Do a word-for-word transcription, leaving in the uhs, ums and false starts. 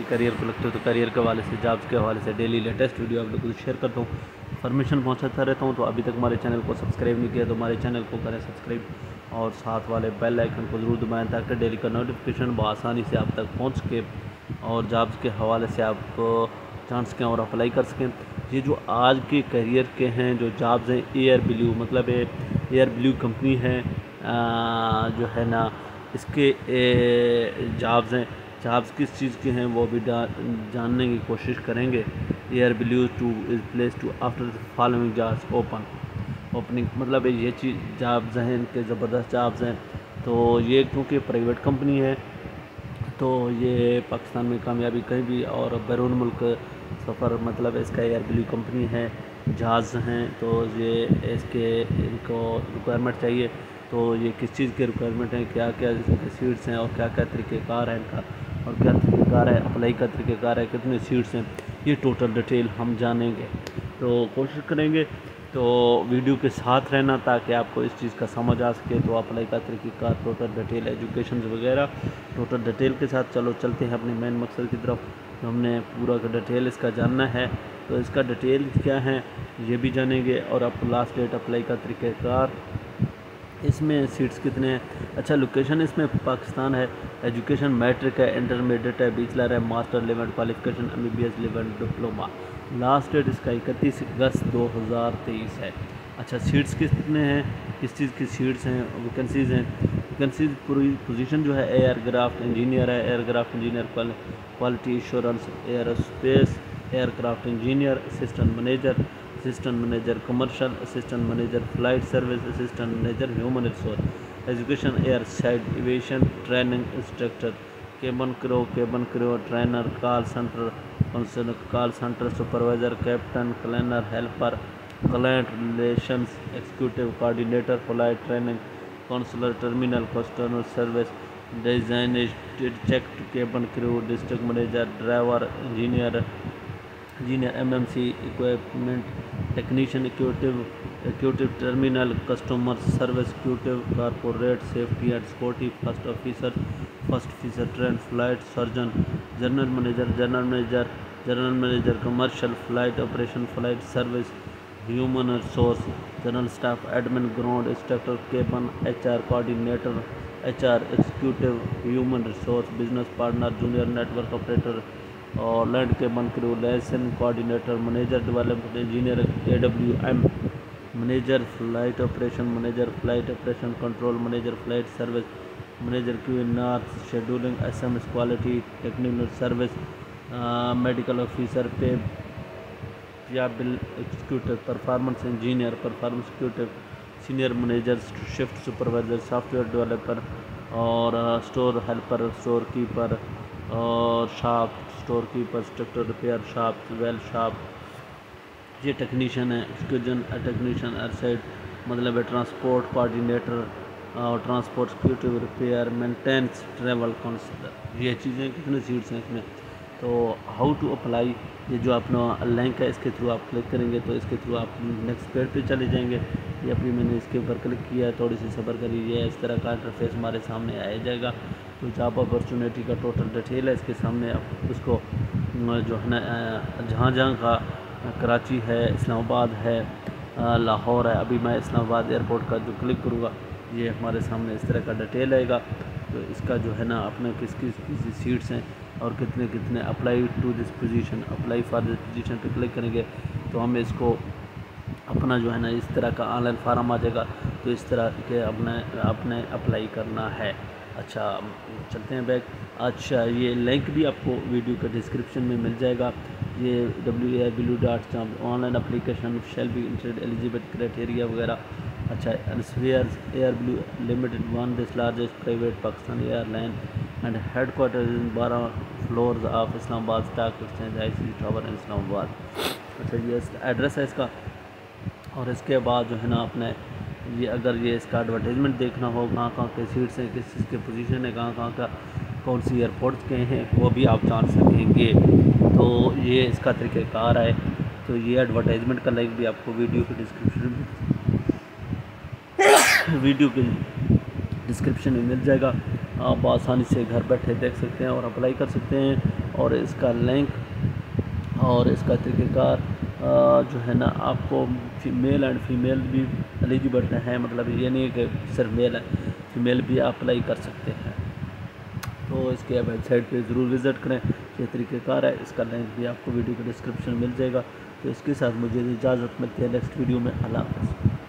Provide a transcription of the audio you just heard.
Career को लगते हो तो करियर के हवाले से, जॉब्स के हवाले से डेली लेटेस्ट वीडियो आप लोगों को शेयर करता हूँ, इन्फॉर्मेशन पहुँचाता रहता हूँ। तो अभी तक हमारे चैनल को सब्सक्राइब नहीं किया तो हमारे चैनल को करें सब्सक्राइब और साथ वाले बेल आइकन को ज़रूर दबाएँ ताकि डेली का नोटिफिकेशन बआसानी से आप तक पहुँच के और जॉब्स के हवाले से आप जान सकें और अप्लाई कर सकें। ये जो आज के करियर के हैं जो जॉब्स हैं, एयर ब्लू मतलब एयर ब्लू कंपनी है आ, जो है ना, इसके जॉब्स हैं। जॉब्स किस चीज़ के हैं वो भी जानने की कोशिश करेंगे। Airblue to is place to after following jobs open opening मतलब ये चीज़ जॉब्स हैं, इनके ज़बरदस्त जॉब्स हैं। तो ये क्योंकि प्राइवेट कंपनी है तो ये पाकिस्तान में कामयाबी कहीं भी और बैरून मुल्क सफ़र मतलब इसका एयर ब्लू कंपनी है, जहाज़ हैं। तो ये इसके इनको रिक्वायरमेंट चाहिए। तो ये किस चीज़ के रिक्वायरमेंट हैं, क्या क्या इसके सीट्स हैं और क्या क्या तरीक़ेकार है इनका और क्या तरीक़ेकार है अप्लाई का तरीक़ेकार है, कितने सीट्स हैं, ये टोटल डिटेल हम जानेंगे। तो कोशिश करेंगे तो वीडियो के साथ रहना ताकि आपको इस चीज़ का समझ आ सके। तो अप्लाई का तरीक़ेकार, टोटल डिटेल, एजुकेशन वगैरह टोटल डिटेल के साथ चलो चलते हैं अपने मेन मकसद की तरफ। तो हमने पूरा का डिटेल इसका जानना है। तो इसका डिटेल क्या है ये भी जानेंगे और अब लास्ट डेट अप्लाई का तरीक़ेकार, इसमें सीट्स कितने हैं। अच्छा, लोकेशन इसमें पाकिस्तान है। एजुकेशन मैट्रिक है, इंटरमीडिएट है, बैचलर है, master level qualification, M B B S level diploma. Last date इसका इकतीस अगस्त दो हज़ार तेईस है। अच्छा, सीट्स कितने हैं, किस चीज़ की सीट्स हैं, वैकेंसीज़ हैं। वैकेंसीज पूरी पोजीशन जो है एयरक्राफ्ट इंजीनियर है, aircraft engineer quality assurance, aerospace aircraft engineer, assistant manager, assistant manager commercial, assistant manager flight service, assistant manager human resource. Education air side aviation training instructor, cabin crew cabin crew trainer, call centre call centre supervisor, captain, cleaner, helper, client relations executive coordinator, flight training counsellor, terminal customer service, design check, cabin crew, district manager, driver, engineer engineer M M C equipment technician, एक्यूटिव executive terminal customer service, executive corporate safety and security, first officer first officer train, flight surgeon, general manager general manager general manager commercial, flight operation, flight service, human resource, general staff, admin, ground instructor, cabin, H R coordinator, H R executive, human resource, business partner, junior network operator और land cabin crew, lesson coordinator, manager development engineer, A W M manager, flight operation manager, flight operation control manager, flight service manager, Q N R scheduling, S M S quality, technical service, medical officer, pay या bill executive, performance engineer, performance executive, senior manager, shift supervisor, software developer और store helper, storekeeper और shop storekeeper, structure repair shop, wheel shop, ये technician है। स्टूजन technician airside मतलब है transport coordinator और transport security, repair, maintenance, travel counsellor, ये चीज़ें कितने सीट्स हैं इसमें। तो हाउ टू अप्लाई, ये जो अपना लिंक है इसके थ्रू आप क्लिक करेंगे तो इसके थ्रू आप नेक्स्ट पेज पे चले जाएंगे। ये अभी मैंने इसके ऊपर क्लिक किया है, थोड़ी सी सब्र करिए, इस तरह का इंटरफेस हमारे सामने आ जाएगा। तो जॉब अपॉर्चुनिटी का टोटल डिटेल है इसके सामने। आप उसको जो है ना जहाँ जहाँ का, कराची है, इस्लामाबाद है, लाहौर है, अभी मैं इस्लामाबाद एयरपोर्ट का जो क्लिक करूँगा ये हमारे सामने इस तरह का डिटेल आएगा। तो इसका जो है ना अपने किस किस किस सीट्स हैं और कितने कितने apply to this position, apply for this position पे क्लिक करेंगे तो हमें इसको अपना जो है ना इस तरह का ऑनलाइन फार्म आ जाएगा। तो इस तरह के अपने अपने अप्लाई करना है। अच्छा, चलते हैं बैक। अच्छा, ये लिंक भी आपको वीडियो के डिस्क्रिप्शन में मिल जाएगा। ये W A blue dot job online application shall be entered eligible criteria वगैरह। अच्छा, एल्सवियर Airblue limited one this largest private Pakistani airline and headquarter in बारह floors of Islamabad stock exchange I C tower in Islamabad. अच्छा, ये address है इसका। और इसके बाद जो है ना अपने ये अगर ये इसका एडवर्टाइजमेंट देखना हो, कहाँ कहाँ के सीट्स हैं, किस चीज़ के पोजीशन है, कहाँ कहाँ का कौन सी एयरपोर्ट्स के हैं, वो भी आप जान सकेंगे। तो ये इसका तरीक़ेकार है। तो ये एडवर्टाइजमेंट का लिंक भी आपको वीडियो के डिस्क्रिप्शन में वीडियो के डिस्क्रिप्शन में मिल जाएगा। आप आसानी से घर बैठे देख सकते हैं और अप्लाई कर सकते हैं और इसका लिंक और इसका तरीक़ेकार जो है ना, आपको मेल एंड फीमेल भी एलिजिबल है, मतलब ये नहीं है कि सिर्फ मेल है, फीमेल भी अप्लाई कर सकते हैं। तो इसके वेबसाइट पे ज़रूर विज़िट करें, ये तरीक़ेकार है, इसका लिंक भी आपको वीडियो के डिस्क्रिप्शन में मिल जाएगा। तो इसके साथ मुझे इजाज़त मिलती है नेक्स्ट वीडियो में। अल्लाह हाफ़िज़।